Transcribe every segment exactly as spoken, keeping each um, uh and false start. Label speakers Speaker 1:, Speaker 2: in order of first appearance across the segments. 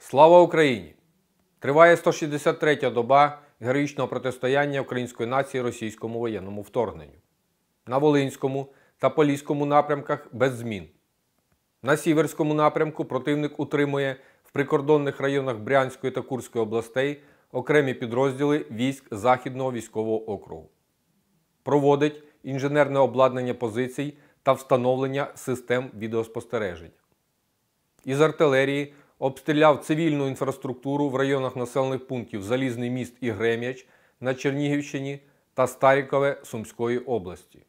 Speaker 1: Слава Україні! Триває сто шістдесят третя доба героїчного протистояння української нації російському воєнному вторгненню. На Волинському та Поліському напрямках без змін. На Сіверському напрямку противник утримує в прикордонних районах Брянської та Курської областей окремі підрозділи військ Західного військового округу. Проводить інженерне обладнання позицій та встановлення систем відеоспостереження. Із артилерії обстріляв цивільну інфраструктуру в районах населених пунктів Залізний Міст і Грем'яч на Чернігівщині та Старікове Сумської області.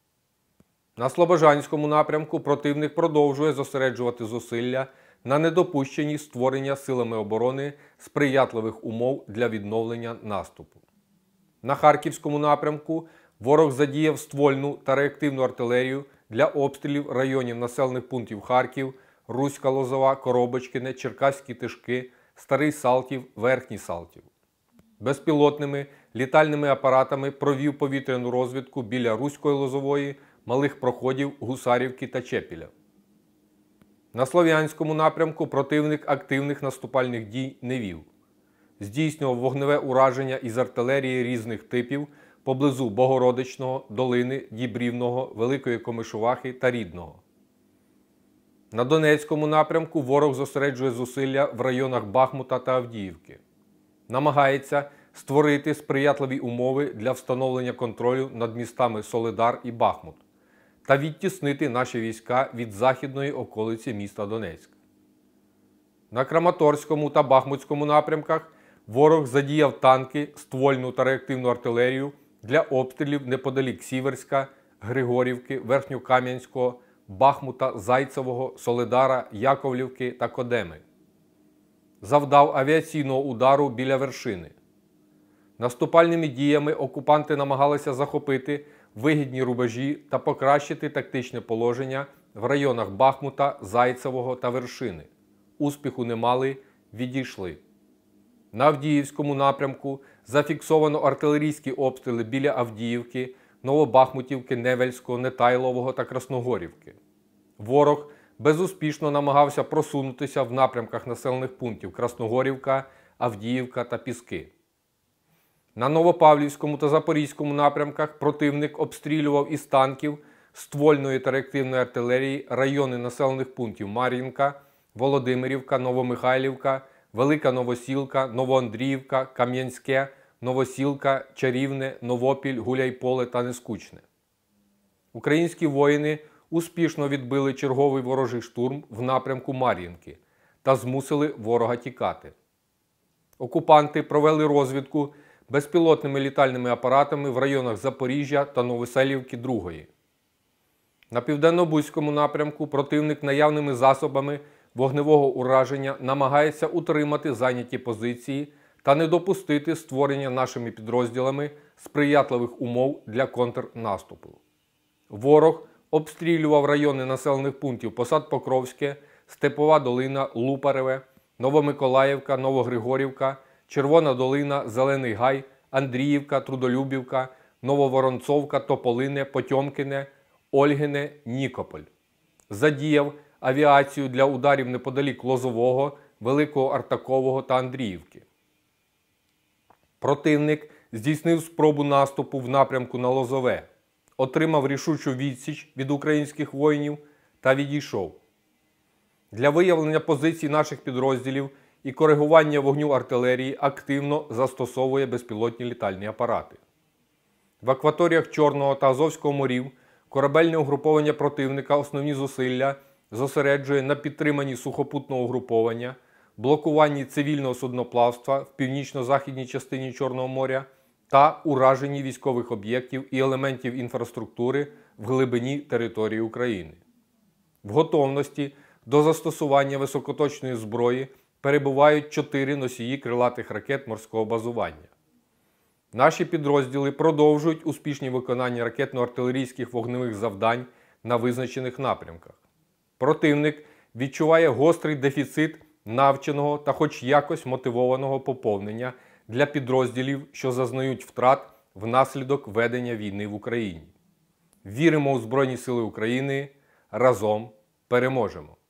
Speaker 1: На Слобожанському напрямку противник продовжує зосереджувати зусилля на недопущенні створення силами оборони сприятливих умов для відновлення наступу. На Харківському напрямку ворог задіяв ствольну та реактивну артилерію для обстрілів районів населених пунктів Харків, Руська Лозова, Коробочкине, Черкаські Тишки, Старий Салтів, Верхній Салтів. Безпілотними літальними апаратами провів повітряну розвідку біля Руської Лозової, Малих Проходів, Гусарівки та Чепіля. На Слов'янському напрямку противник активних наступальних дій не вів. Здійснював вогневе ураження із артилерії різних типів поблизу Богородичного, Долини, Дібрівного, Великої Комишувахи та Рідного. На Донецькому напрямку ворог зосереджує зусилля в районах Бахмута та Авдіївки. Намагається створити сприятливі умови для встановлення контролю над містами Солидар і Бахмут та відтіснити наші війська від західної околиці міста Донецьк. На Краматорському та Бахмутському напрямках ворог задіяв танки, ствольну та реактивну артилерію для обстрілів неподалік Сіверська, Григорівки, Верхньокам'янського, Бахмута, Зайцевого, Солидара, Яковлівки та Кодеми. Завдав авіаційного удару біля Вершини. Наступальними діями окупанти намагалися захопити вигідні рубежі та покращити тактичне положення в районах Бахмута, Зайцевого та Вершини. Успіху не мали, відійшли. На Авдіївському напрямку зафіксовано артилерійські обстріли біля Авдіївки, Новобахмутівки, Невельського, Нетайлового та Красногорівки. Ворог безуспішно намагався просунутися в напрямках населених пунктів Красногорівка, Авдіївка та Піски. На Новопавлівському та Запорізькому напрямках противник обстрілював із танків, ствольної та реактивної артилерії райони населених пунктів Мар'їнка, Володимирівка, Новомихайлівка, Велика Новосілка, Новоандріївка, Кам'янське, Новосілка, Чарівне, Новопіль, Гуляйполе та Нескучне. Українські воїни успішно відбили черговий ворожий штурм в напрямку Мар'їнки та змусили ворога тікати. Окупанти провели розвідку безпілотними літальними апаратами в районах Запоріжжя та Новоселівки другої. На Південно-Бузькому напрямку противник наявними засобами вогневого ураження намагається утримати зайняті позиції та не допустити створення нашими підрозділами сприятливих умов для контрнаступу. Ворог обстрілював райони населених пунктів Посад-Покровське, Степова Долина, Лупареве, Новомиколаївка, Новогригорівка, Червона Долина, Зелений Гай, Андріївка, Трудолюбівка, Нововоронцовка, Тополине, Потьомкине, Ольгине, Нікополь. Задіяв авіацію для ударів неподалік Лозового, Великого Артакового та Андріївки. Противник здійснив спробу наступу в напрямку на Лозове, отримав рішучу відсіч від українських воїнів та відійшов. Для виявлення позицій наших підрозділів і коригування вогню артилерії активно застосовує безпілотні літальні апарати. В акваторіях Чорного та Азовського морів корабельне угруповання противника основні зусилля зосереджує на підтриманні сухопутного угруповання, блокуванні цивільного судноплавства в північно-західній частині Чорного моря та ураженні військових об'єктів і елементів інфраструктури в глибині території України. В готовності до застосування високоточної зброї перебувають чотири носії крилатих ракет морського базування. Наші підрозділи продовжують успішні виконання ракетно-артилерійських вогневих завдань на визначених напрямках. Противник відчуває гострий дефіцит навченого та хоч якось мотивованого поповнення для підрозділів, що зазнають втрат внаслідок ведення війни в Україні. Віримо у Збройні Сили України. Разом переможемо!